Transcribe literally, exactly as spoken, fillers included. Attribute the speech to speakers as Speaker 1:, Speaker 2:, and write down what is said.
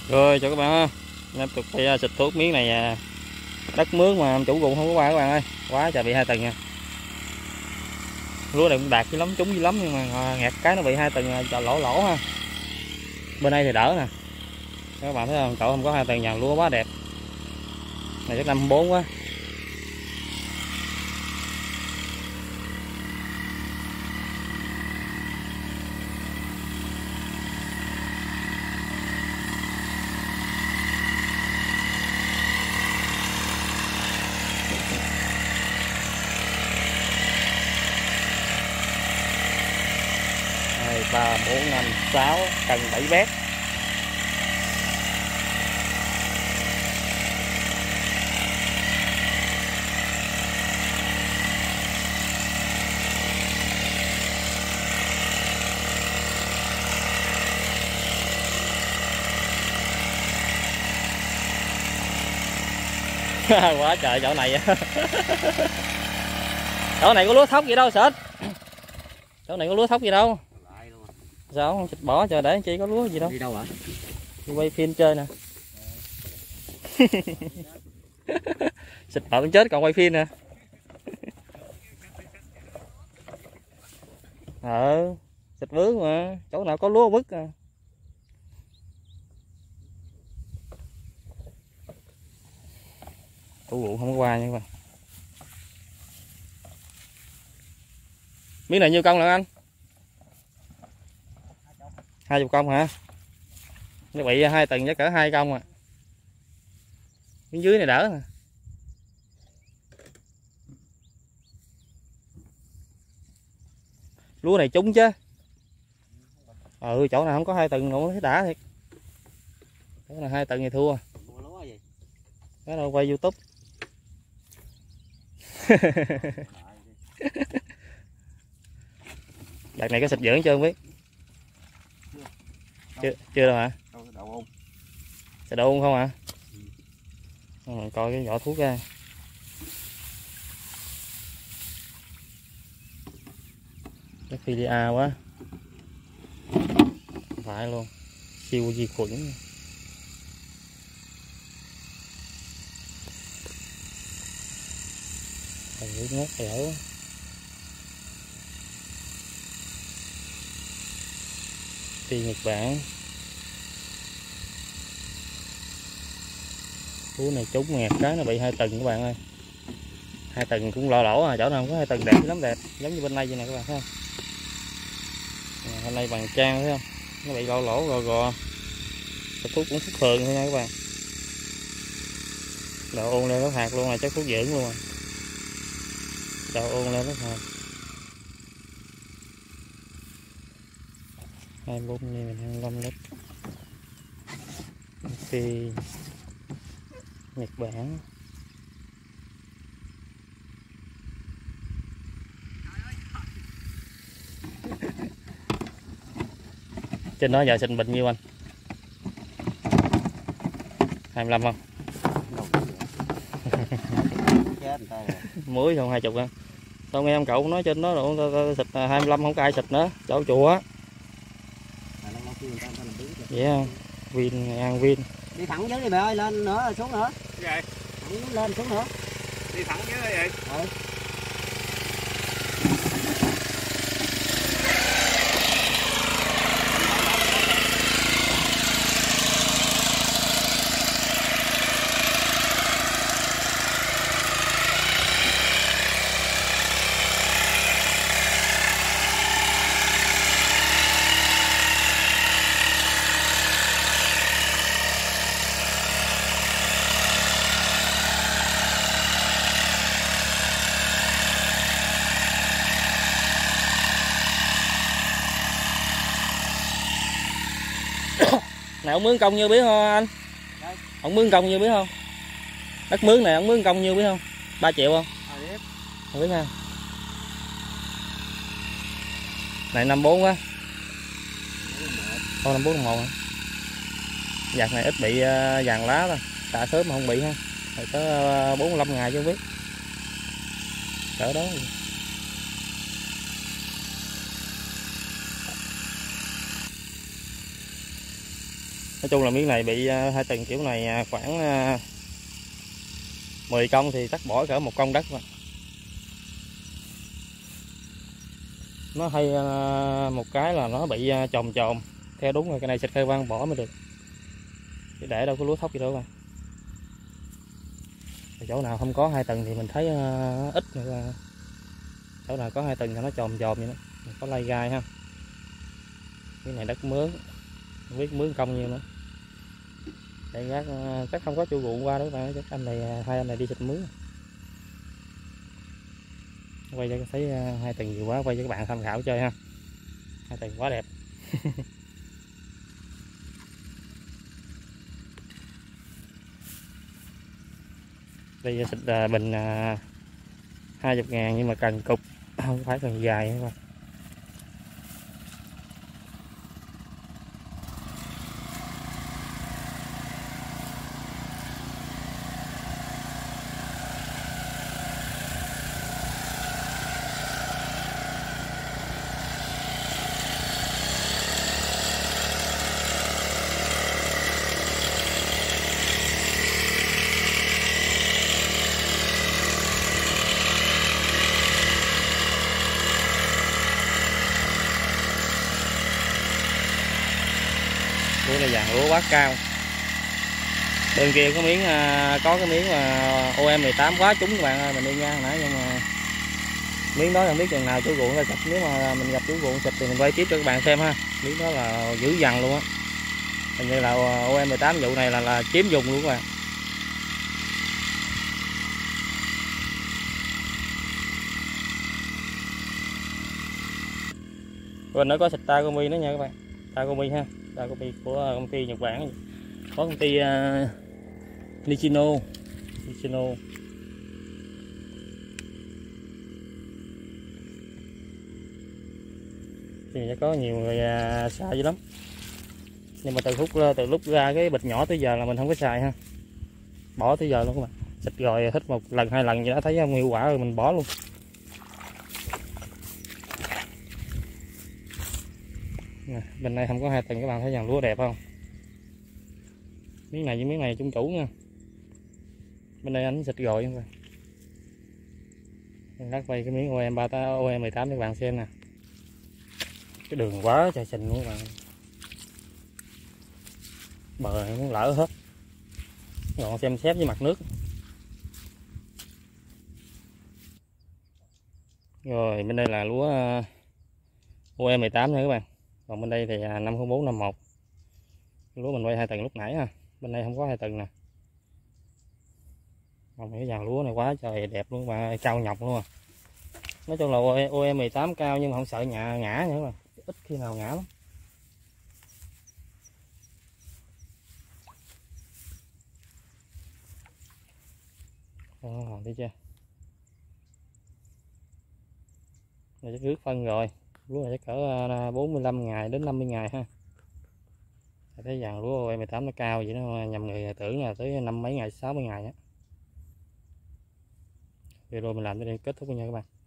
Speaker 1: Rồi chào các bạn ha. Tiếp tục phải xịt thuốc miếng này à, đất mướn mà chủ ruộng không có qua các bạn ơi. Quá trời bị hai tầng nha. Lúa này cũng đạt dữ lắm, trúng dữ lắm nhưng mà ngạt cái nó bị hai tầng cho lỗ lỗ ha. Bên đây thì đỡ nè. Các bạn thấy không? Cậu không có hai tầng dàn lúa quá đẹp. Này chắc năm bốn quá. hai, ba, bốn, năm, sáu, cần bảy mét. Quá trời chỗ này. Chỗ này có lúa thóc gì đâu xịt. Chỗ này có lúa thóc gì đâu. Sao không xịt bỏ chờ để chi có lúa gì đâu.
Speaker 2: Đi đâu hả?
Speaker 1: Đi quay phim chơi nè. Xịt bỏ chết còn quay phim nè. Ờ, xịt vướng mà, chỗ nào có lúa vứt à. Tủ ruộng không có qua nha các bạn. Miếng này nhiêu công là anh? Hai chục công hả? Nó bị hai tầng chắc cỡ hai công à. Miếng dưới này đỡ nè. Lúa này trúng chứ. Ừ, chỗ nào không có hai tầng nữa thấy đã thiệt. Chỗ nào hai tầng thì thua. Cái đâu quay YouTube. Đợt này có xịt dưỡng chưa không biết? Chưa, chưa đâu hả? Xịt đậu ôn không hả? Ừ, coi cái vỏ thuốc ra. Cái filia quá. Phải luôn. Siêu vi khuẩn. Thằng nước ngát dở. Đi Nhật Bản. Lúa này trúng ngạt cái nó bị hai tầng các bạn ơi. Hai tầng cũng lỗ lỗ à, chỗ nào không có hai tầng đẹp lắm đẹp, giống như bên đây vậy nè các bạn thấy không? À, bên đây bằng trang thấy không? Nó bị lỗ lỗ gò gò. Thuốc cũng thuốc thường thôi nha các bạn. Đậu ôn lên nó hạt luôn, là chắc thuốc dưỡng luôn. Đậu ôn lên nó hạt. hai mươi bốn nghìn hai mươi lăm lít. Thì Nhật Bản. Trên đó giờ sinh bệnh nhiêu anh? hai mươi lăm không? Muối không hai chục anh. Tao nghe ông cậu nói trên đó rồi xịt hai mươi lăm không có ai xịt nữa, chỗ chùa. Vậy không? Vin, An Vin.
Speaker 2: Đi thẳng dưới đi mẹ ơi, lên nữa xuống nữa.
Speaker 3: Cái gì?
Speaker 2: Thẳng lên xuống nữa.
Speaker 3: Đi thẳng dưới đây vậy?
Speaker 2: Ừ.
Speaker 1: Này ông mướn công nhiêu biết không anh?
Speaker 2: Đây.
Speaker 1: Ông mướn công nhiêu biết không? Đất mướn này ông mướn công nhiêu biết không? ba triệu không? Không biết ha. Này năm bốn quá. Con năm bốn năm một hả? Giặt này ít bị uh, vàng lá thôi. Tạ sớm mà không bị ha. Rồi tới uh, bốn mươi lăm ngày chứ không biết. Cỡ đó. Nói chung là miếng này bị hai tầng kiểu này khoảng mười công thì cắt bỏ cỡ một công đất mà. Nó hay một cái là nó bị chòm chòm theo đúng rồi, cái này xịt khai quang bỏ mới được, chứ để đâu có lúa thóc gì đâu mà. Chỗ nào không có hai tầng thì mình thấy ít nữa. Chỗ nào có hai tầng thì nó chòm chòm vậy đó, có lay gai ha. Cái này đất mướn, không biết mướn công nhiêu nữa. Đây chắc, chắc không có chủ ruộng qua đó các bạn, chắc anh này hai anh này đi xịt mướn. Quay cho thấy hai tầng nhiều quá, quay cho các bạn tham khảo chơi ha. Hai tầng quá đẹp. Đây xịt bình hai mươi ngàn nhưng mà cần cục, không phải cần dài các bạn. Lúa này vàng lúa quá cao. Bên kia có miếng có cái miếng mà O M mười tám quá trúng các bạn ơi, mình đi ngang nãy, nhưng mà miếng đó không biết chừng nào chủ ruộng ra xịt. Nếu mà mình gặp chủ ruộng xịt thì mình quay tiếp cho các bạn xem ha. Miếng đó là dữ dằn luôn á, hình như là O M mười tám vụ này là là chiếm vùng luôn các bạn. Bên nó có xịt Takumi nữa nha các bạn, Takumi ha, Takumi của công ty Nhật Bản, có công ty uh, Nishino, Nishino. Thì sẽ có nhiều người uh, xài dữ lắm, nhưng mà từ lúc từ lúc ra cái bịch nhỏ tới giờ là mình không có xài ha, bỏ tới giờ luôn các bạn. Xịt rồi thích một lần hai lần gì đó thấy không hiệu quả rồi mình bỏ luôn. Nè, bên đây không có hai tầng các bạn thấy dàn lúa đẹp không? Miếng này với miếng này chung chủ nha. Bên đây anh xịt rồi các bạn. Mình lát quay cái miếng O M ba O M mười tám cho các bạn xem nè. Cái đường quá trời xình luôn các bạn. Bờ này cũng lỡ hết. Ngọn xem xét với mặt nước. Rồi bên đây là lúa O M mười tám nha các bạn. Còn bên đây thì năm không bốn năm một. Lúa mình quay hai tầng lúc nãy ha. Bên đây không có hai tầng nè. Còn cái dàn lúa này quá trời đẹp luôn các bạn, cao nhọc luôn à. Nói chung là O M mười tám cao nhưng mà không sợ ngã ngã nữa mà, ít khi nào ngã lắm. Đó, thấy chưa? Này chắc rước phân rồi. Lúa này chắc cỡ bốn mươi lăm ngày đến năm mươi ngày ha. Thấy dàn lúa O M mười tám nó cao vậy, nó nhầm người tưởng là tới năm mấy ngày, sáu mươi ngày á. Video mình làm tới đây kết thúc nha các bạn.